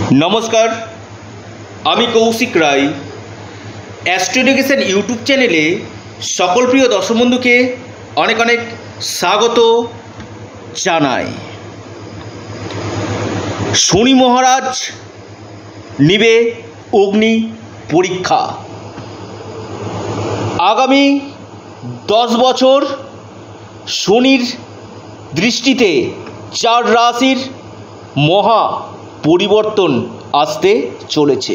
नमस्कार आमी Kaushik Roy astro education YouTube चैनेले सकल प्रिय दर्शक बंधुके अनेक अनेक स्वागत जानाई। शनि महाराज निबे अग्नि परीक्षा आगामी 10 बछर शनिर दृष्टिते 4 राशिर महा परिवर्तन आसते चलेছে।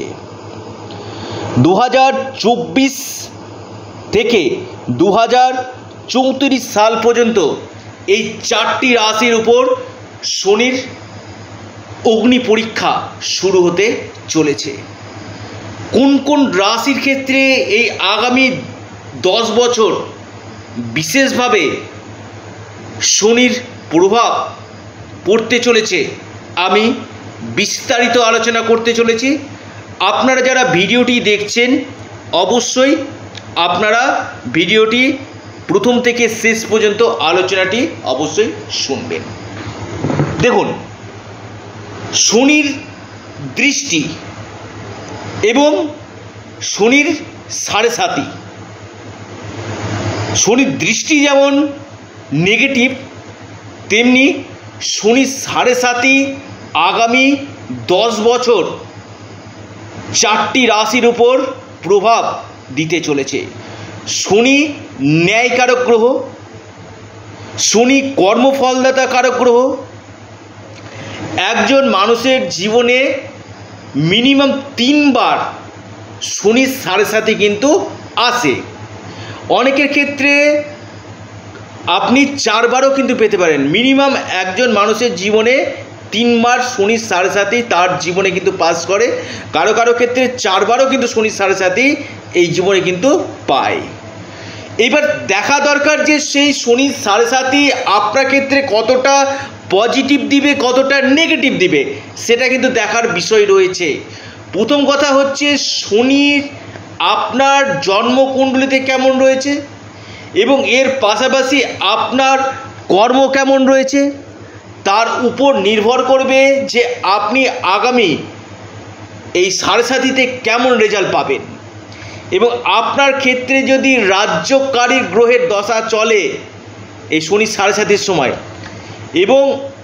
2024 থেকে 2034 साल पर्यन्त এই 4টি রাশির উপর শনির অগ্নি পরীক্ষা শুরু হতে চলেছে। কোন কোন রাশির ক্ষেত্রে এই আগামী 10 বছর বিশেষভাবে শনির প্রভাব পড়তে চলেছে আমি विस्तारित आलोचना करते चलेছি। আপনারা যারা ভিডিওটি দেখছেন অবশ্যই আপনারা ভিডিওটি প্রথম থেকে শেষ পর্যন্ত আলোচনাটি অবশ্যই শুনবেন। দেখুন, শনির দৃষ্টি এবং শনির সাড়ে সাতি। শনির দৃষ্টি যেমন নেগেটিভ, তেমনি শনির সাড়ে সাতি आगामी 10 বছর 4টি রাশির উপর প্রভাব দিতে চলেছে। শনি ন্যায়কারক গ্রহ, শনি কর্মফলদাতা কারক গ্রহ। একজন মানুষের জীবনে মিনিমাম 3 বার শনির সাড়ে সাথে কিন্তু আসে। অনেকের ক্ষেত্রে আপনি 4 বারও কিন্তু পেতে পারেন। মিনিমাম একজন মানুষের জীবনে 3 বার শনির সাড়ে সাথী তার জীবনে কিন্তু পাস করে। কারো কারো ক্ষেত্রে 4 বারও কিন্তু শনির সাড়ে সাথী এই জীবনে কিন্তু পায়। এবার দেখা দরকার যে সেই শনির সাড়ে সাথী আপনার ক্ষেত্রে কতটা পজিটিভ দিবে, কতটা নেগেটিভ দিবে, সেটা কিন্তু দেখার বিষয় রয়েছে। প্রথম কথা হচ্ছে শনির আপনার জন্মকুণ্ডলিতে কেমন রয়েছে এবং এর পাশাপাশি আপনার কর্ম কেমন রয়েছে, তার উপর নির্ভর করবে যে আপনি আগামী এই সাড়ে সাতিতে কেমন রেজাল্ট পাবেন। এবং আপনার ক্ষেত্রে যদি রাজ্যকারী গ্রহের দশা চলে এই শনি সাড়ে সাতির সময় এবং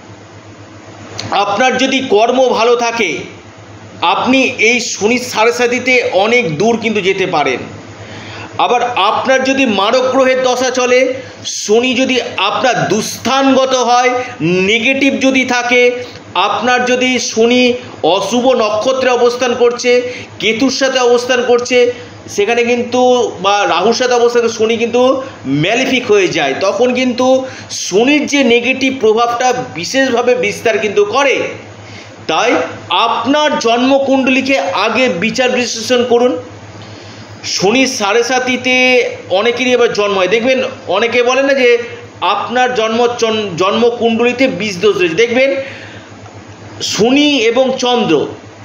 আপনার যদি কর্ম ভালো থাকে, আপনি এই শনি সাড়ে সাতিতে অনেক দূর কিন্তু যেতে পারেন। আবার আপনার যদি মারক গ্রহের দশা চলে, শনি যদি আপনার দুস্থানগত হয়, নেগেটিভ যদি থাকে, আপনার যদি শনি অশুভ নক্ষত্রে অবস্থান করছে, কেতুর সাথে অবস্থান করছে, সেখানে কিন্তু বা রাহুর সাথে অবস্থান করে শনি কিন্তু ম্যালিফিক হয়ে যায়, তখন কিন্তু শনির যে নেগেটিভ প্রভাবটা বিশেষভাবে বিস্তার কিন্তু করে। তাই আপনার জন্মকুণ্ডলীকে আগে বিচার বিশ্লেষণ করুন। শনির সাড়ে সাতিতে অনেকেরই এবার জন্ম হয়। দেখবেন অনেকে বলে না যে আপনার জন্মকুণ্ডলিতে বীজ দোষ রয়েছে। দেখবেন শনি এবং চন্দ্র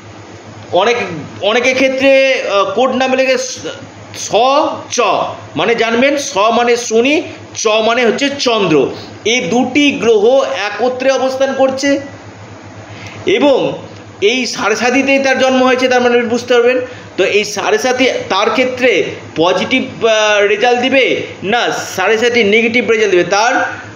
অনেকের ক্ষেত্রে কোড নামে লেগে স চ মানে জানবেন, স মানে শনি, চ মানে হচ্ছে চন্দ্র। এই দুটি গ্রহ একত্রে অবস্থান করছে এবং এই সাড়ে সাতিতেই তার জন্ম হয়েছে, তার মানে বুঝতে পারবেন। তো এই সাড়ে সাতি তার ক্ষেত্রে পজিটিভ রেজাল্ট দিবে না সাড়ে সাতি নেগেটিভ রেজাল্ট দিবে, তার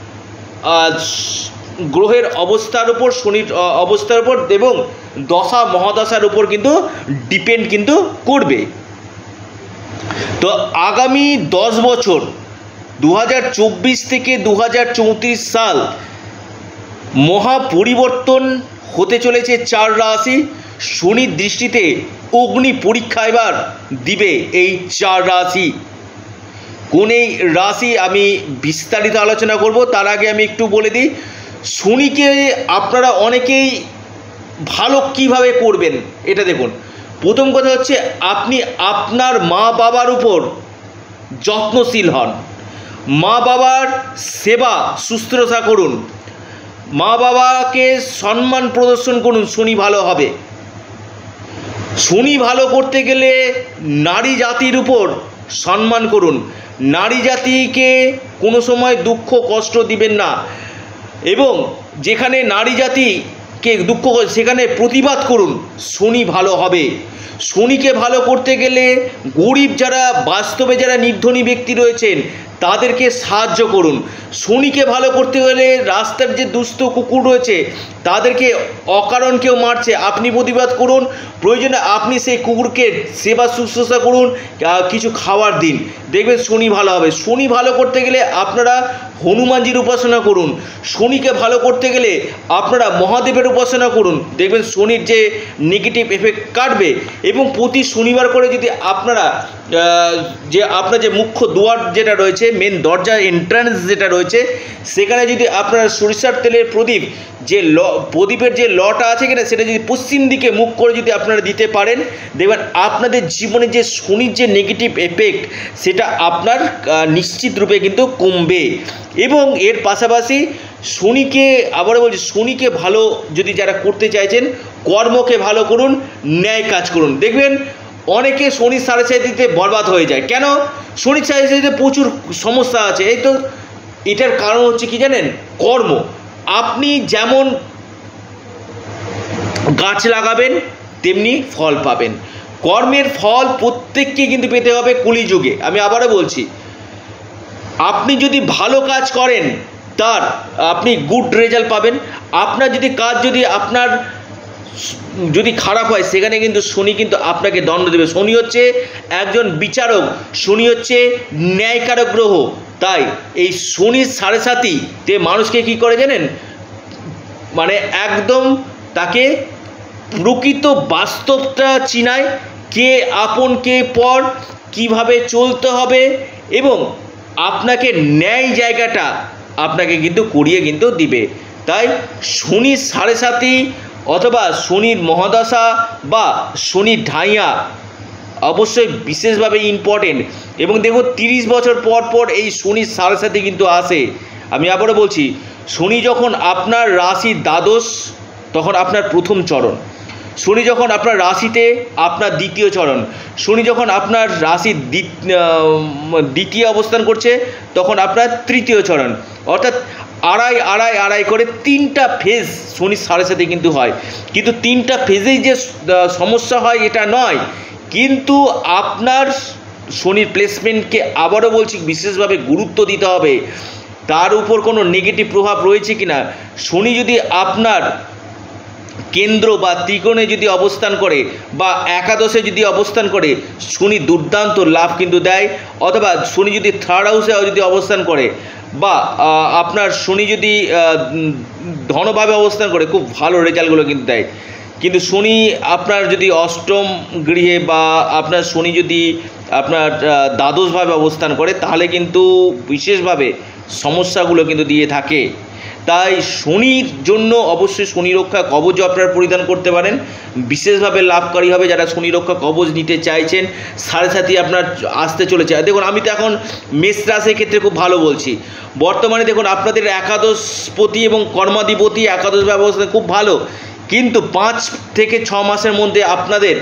গ্রহের অবস্থার উপর, শনির অবস্থার উপর এবং দশা মহাদশার উপর কিন্তু ডিপেন্ড কিন্তু করবে। তো আগামী 10 বছর 2024 থেকে 2034 সাল মহা পরিবর্তন হতে চলেছে 4 রাশি। শনির দৃষ্টিতে অগ্নি পরীক্ষা এবার দিবে এই 4 রাশি। কোন এই রাশি আমি বিস্তারিত আলোচনা করব, তার আগে আমি একটু বলে দিই শনিকে আপনারা অনেকেই ভালো কিভাবে করবেন এটা দেখুন। প্রথম কথা হচ্ছে আপনি আপনার মা বাবার উপর যত্নশীল হন, মা বাবার সেবা শুশ্রূষা করুন, মা বাবাকে সম্মান প্রদর্শন করুন, শনি ভালো হবে। শনি ভালো করতে গেলে নারী জাতির উপর সম্মান করুন, নারী জাতিকে কোনো সময় দুঃখ কষ্ট দিবেন না। এবং যেখানে নারী জাতি কে দুঃখ সেখানে প্রতিবাদ করুন, শনি ভালো হবে। শনিকে ভালো করতে গেলে গরিব যারা বাস্তবে যারা নির্ধনী ব্যক্তি রয়েছেন তাদেরকে সাহায্য করুন। শনিকে ভালো করতে গেলে রাস্তার যে দুস্থ কুকুর রয়েছে তাদেরকে অকারণ কেউ মারছে আপনি প্রতিবাদ করুন, প্রয়োজনে আপনি সেই কুকুরকে সেবা শুশ্রূষা করুন, কিছু খাবার দিন, দেখবেন শনি ভালো হবে। শনি ভালো করতে গেলে আপনারা হনুমানজির উপাসনা করুন। শনিকে ভালো করতে গেলে আপনারা মহাদেবের উপাসনা করুন, দেখবেন শনির যে নেগেটিভ এফেক্ট কাটবে। এবং প্রতি শনিবার করে যদি আপনারা আপনার যে মুখ্য দুয়ার যেটা রয়েছে, মেন দরজা এন্ট্রান্স যেটা রয়েছে, সেখানে যদি আপনারা সরিষার তেলের প্রদীপ যে প্রদীপের যে লটা আছে কিনা সেটা যদি পশ্চিম দিকে মুখ করে যদি আপনারা দিতে পারেন, দেখবেন আপনাদের জীবনে যে শনির যে নেগেটিভ এফেক্ট সেটা আপনার নিশ্চিত রূপে কিন্তু কমবে। এবং এর পাশাপাশি শনিকে আবারও বলছি, শনিকে ভালো যদি যারা করতে চাইছেন কর্মকে ভালো করুন, ন্যায় কাজ করুন। দেখবেন অনেকে শনির সাড়ে সাথীতে বরবাদ হয়ে যায়। কেন? শনির সাড়ে সাথীতে প্রচুর সমস্যা আছে। এই তো এটার কারণ হচ্ছে কি জানেন? কর্ম। আপনি যেমন গাছ লাগাবেন তেমনি ফল পাবেন। কর্মের ফল প্রত্যেককে কিন্তু পেতে হবে কলিযুগে। আমি আবারও বলছি, আপনি যদি ভালো কাজ করেন তার আপনি গুড রেজাল্ট পাবেন। আপনার যদি কাজ আপনার যদি খারাপ হয় সেখানে কিন্তু শনি কিন্তু আপনাকে দণ্ড দেবে। শনি হচ্ছে একজন বিচারক, শনি হচ্ছে ন্যায়কারক গ্রহ। তাই এই শনির সাড়ে সাথীতে মানুষকে কি করে জানেন? মানে একদম তাকে প্রকৃত বাস্তবটা চিনায়, কে আপন কে পর, কিভাবে চলতে হবে, এবং আপনাকে ন্যায় জায়গাটা আপনাকে কিন্তু করিয়ে কিন্তু দিবে। তাই শনির সাড়ে সাথী অথবা শনির মহাদশা বা শনির ঢাইয়া অবশ্যই বিশেষভাবে ইম্পর্টেন্ট। এবং দেখুন 30 বছর পর পর এই শনির সাড়ে সাথী কিন্তু আসে। আমি আবারও বলছি, শনি যখন আপনার রাশির দ্বাদশ তখন আপনার প্রথম চরণ, শনি যখন আপনার রাশিতে আপনার দ্বিতীয় চরণ, শনি যখন আপনার রাশির দ্বিতীয় অবস্থান করছে তখন আপনার তৃতীয় চরণ। অর্থাৎ আড়াই আড়াই আড়াই করে 3টা ফেজ শনির সাড়ে সাথে কিন্তু হয়। কিন্তু 3টা ফেজেই যে সমস্যা হয় এটা নয়, কিন্তু আপনার শনির প্লেসমেন্টকে আবারও বলছি বিশেষভাবে গুরুত্ব দিতে হবে। তার উপর কোনো নেগেটিভ প্রভাব রয়েছে কিনা। শনি যদি আপনার কেন্দ্র বা ত্রিকোণে যদি অবস্থান করে বা একাদশে যদি অবস্থান করে, শনি দুর্দান্ত লাভ কিন্তু দেয়। অথবা শনি যদি থার্ড হাউসে যদি অবস্থান করে বা আপনার শনি যদি ধনভাবে অবস্থান করে, খুব ভালো রেজাল্টগুলো কিন্তু দেয়। কিন্তু শনি আপনার যদি অষ্টম গৃহে বা আপনার শনি যদি আপনার দ্বাদশভাবে অবস্থান করে তাহলে কিন্তু বিশেষভাবে সমস্যাগুলো কিন্তু দিয়ে থাকে। তাই শনির জন্য অবশ্যই শনি রক্ষা কবচ আপনারা পরিধান করতে পারেন, বিশেষভাবে লাভকারী হবে যারা শনি রক্ষা কবচ নিতে চাইছেন। সাড়ে সাথী আপনার আসতে চলেছে। দেখুন আমি তো এখন মেষ রাশির ক্ষেত্রে খুব ভালো বলছি। বর্তমানে দেখুন আপনাদের একাদশপতি এবং কর্মাধিপতি একাদশ ব্যবস্থা খুব ভালো, কিন্তু 5 থেকে 6 মাসের মধ্যে আপনাদের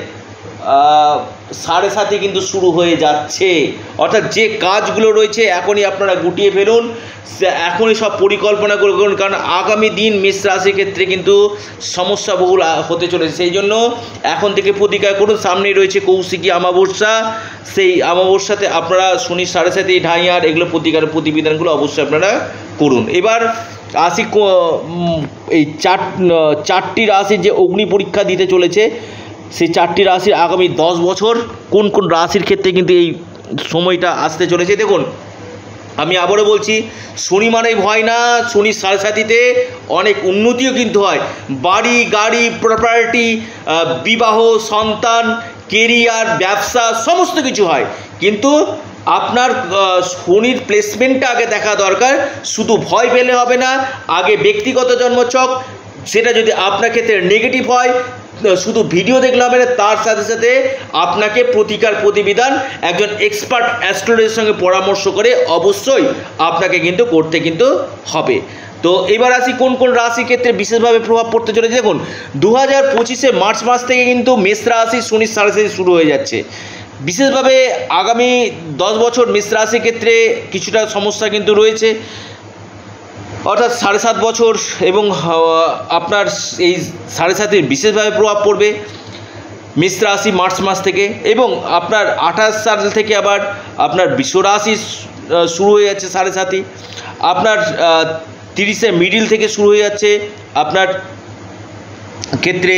সাড়ে সাথে কিন্তু শুরু হয়ে যাচ্ছে। অর্থাৎ যে কাজগুলো রয়েছে এখনই আপনারা গুটিয়ে ফেলুন, এখনই সব পরিকল্পনা করুন, কারণ আগামী দিন মেষ রাশির ক্ষেত্রে কিন্তু সমস্যাবহুল হতে চলেছে। সেই জন্য এখন থেকে প্রতিকার করুন। সামনেই রয়েছে কৌশিকী অমাবস্যা, সেই অমাবস্যাতে আপনারা শনির সাড়ে সাথে ঢাইয়ার এগুলো প্রতিকার প্রতিবিধানগুলো অবশ্যই আপনারা করুন। এবার আসি এই 4টি রাশির যে অগ্নি পরীক্ষা দিতে চলেছে, সেই 4টি রাশির আগামী 10 বছর কোন কোন রাশির ক্ষেত্রে কিন্তু এই সময়টা আসতে চলেছে। দেখুন আমি আবারও বলছি, শনি মানেই ভয় না, শনির সাড়ে সাথীতে অনেক উন্নতিও কিন্তু হয়। বাড়ি গাড়ি প্রপার্টি, বিবাহ, সন্তান, কেরিয়ার, ব্যবসা সমস্ত কিছু হয়। কিন্তু আপনার শনির প্লেসমেন্টটা আগে দেখা দরকার। শুধু ভয় পেলে হবে না, আগে ব্যক্তিগত জন্মছক সেটা যদি আপনার ক্ষেত্রে নেগেটিভ হয় শুধু ভিডিও দেখলে হবে না, তার সাথে সাথে আপনাকে প্রতিকার প্রতিবিধান একজন এক্সপার্ট অ্যাস্ট্রোলজারের সঙ্গে পরামর্শ করে অবশ্যই আপনাকে কিন্তু করতে কিন্তু হবে। তো এবার আসি কোন কোন রাশির ক্ষেত্রে বিশেষভাবে প্রভাব পড়তে চলেছে। দেখুন 2025 মার্চ মাস থেকে কিন্তু মেষ রাশি শনির সাড়ে সাথে শুরু হয়ে যাচ্ছে। বিশেষভাবে আগামী 10 বছর মেষ রাশির ক্ষেত্রে কিছুটা সমস্যা কিন্তু রয়েছে। অর্থাৎ 7.5 বছর এবং আপনার এই 7.5-এর বিশেষভাবে প্রভাব পড়বে মেষ রাশি মার্চ মাস থেকে, এবং আপনার 28 সাল থেকে আবার আপনার বৃষ রাশি শুরু হয়ে যাচ্ছে 7.5। আপনার 30-এর মিডিল থেকে শুরু হয়ে যাচ্ছে আপনার ক্ষেত্রে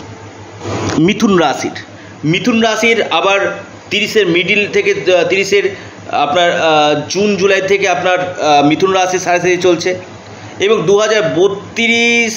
মিথুন রাশির আবার 30-এর মিডিল থেকে 30-এর আপনার জুন জুলাই থেকে আপনার মিথুন রাশি 7.5 চলছে, এবং 2032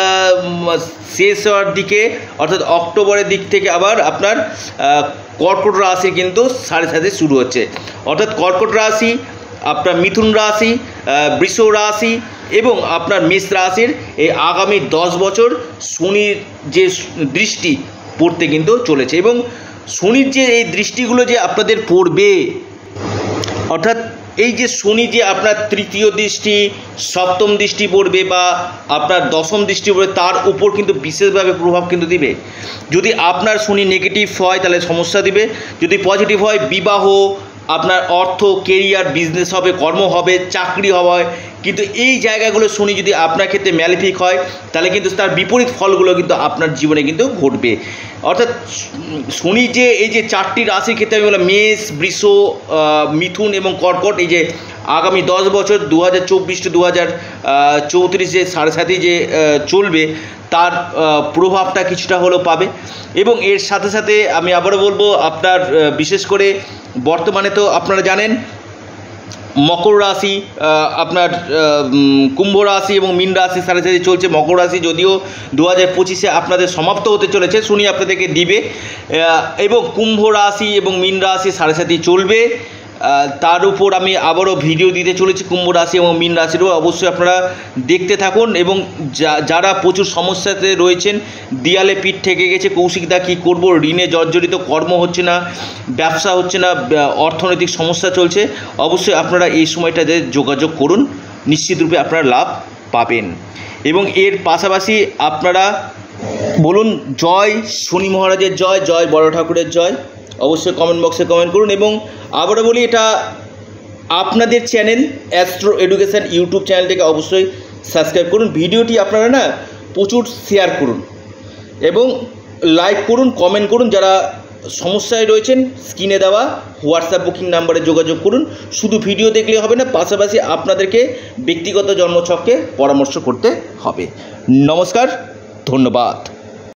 শেষ হওয়ার দিকে অর্থাৎ অক্টোবরের দিক থেকে আবার আপনার কর্কট রাশি কিন্তু 7.5 শুরু হচ্ছে। অর্থাৎ কর্কট রাশি, আপনার মিথুন রাশি, বৃষ রাশি এবং আপনার মেষ রাশির এই আগামী 10 বছর শনির যে দৃষ্টি পড়তে কিন্তু চলেছে, এবং শনির যে এই দৃষ্টিগুলো যে আপনাদের পড়বে, অর্থাৎ এই যে শনি যে আপনার তৃতীয় দৃষ্টি, সপ্তম দৃষ্টি পড়বে বা আপনার দশম দৃষ্টি পড়বে, তার উপর কিন্তু বিশেষভাবে প্রভাব কিন্তু দিবে। যদি আপনার শনি নেগেটিভ হয় তাহলে সমস্যা দিবে, যদি পজিটিভ হয় বিবাহ, আপনার অর্থ, কেরিয়ার, বিজনেস হবে, কর্ম হবে, চাকরি হবে। কিন্তু এই জায়গাগুলো শনি যদি আপনার ক্ষেত্রে ম্যালিফিক হয় তাহলে কিন্তু তার বিপরীত ফলগুলো কিন্তু আপনার জীবনে কিন্তু ঘটবে। অর্থাৎ শনি যে এই যে 4টি রাশির ক্ষেত্রে আমি বললাম মেষ, বৃষ, মিথুন এবং কর্কট, এই যে আগামী 10 বছর 2024 টু 2034 যে 7.5 যে চলবে, তার প্রভাবটা কিছুটা হলেও পাবে। এবং এর সাথে সাথে আমি আবারও বলবো, আপনার বিশেষ করে বর্তমানে তো আপনারা জানেন মকর রাশি, আপনার কুম্ভ রাশি এবং মীন রাশি 7.5 চলছে। মকর রাশি যদিও 2025-এ আপনাদের সমাপ্ত হতে চলেছে, শনি আপনাদেরকে দিবে, এবং কুম্ভ রাশি এবং মীন রাশি 7.5 চলবে। তার উপর আমি আবারও ভিডিও দিতে চলেছি কুম্ভ রাশি এবং মীন রাশিরও, অবশ্যই আপনারা দেখতে থাকুন। এবং যারা প্রচুর সমস্যাতে রয়েছেন, দেয়ালে পিঠ ঠেকে গেছে, কৌশিকদা কী করবো, ঋণে জর্জরিত, কর্ম হচ্ছে না, ব্যবসা হচ্ছে না, অর্থনৈতিক সমস্যা চলছে, অবশ্যই আপনারা এই সময়টাতে যোগাযোগ করুন, নিশ্চিতরূপে আপনারা লাভ পাবেন। এবং এর পাশাপাশি আপনারা বলুন জয় শনি মহারাজের জয়, জয় বড় ঠাকুরের জয়, অবশ্যই কমেন্ট বক্সে কমেন্ট করুন। এবং আবারও বলি, এটা আপনাদের চ্যানেল অ্যাস্ট্রো এডুকেশান ইউটিউব চ্যানেলটিকে অবশ্যই সাবস্ক্রাইব করুন। ভিডিওটি আপনারা না প্রচুর শেয়ার করুন এবং লাইক করুন, কমেন্ট করুন। যারা সমস্যায় রয়েছেন স্ক্রিনে দেওয়া হোয়াটসঅ্যাপ বুকিং নাম্বারে যোগাযোগ করুন। শুধু ভিডিও দেখলে হবে না, পাশাপাশি আপনাদেরকে ব্যক্তিগত জন্মছককে পরামর্শ করতে হবে। নমস্কার, ধন্যবাদ।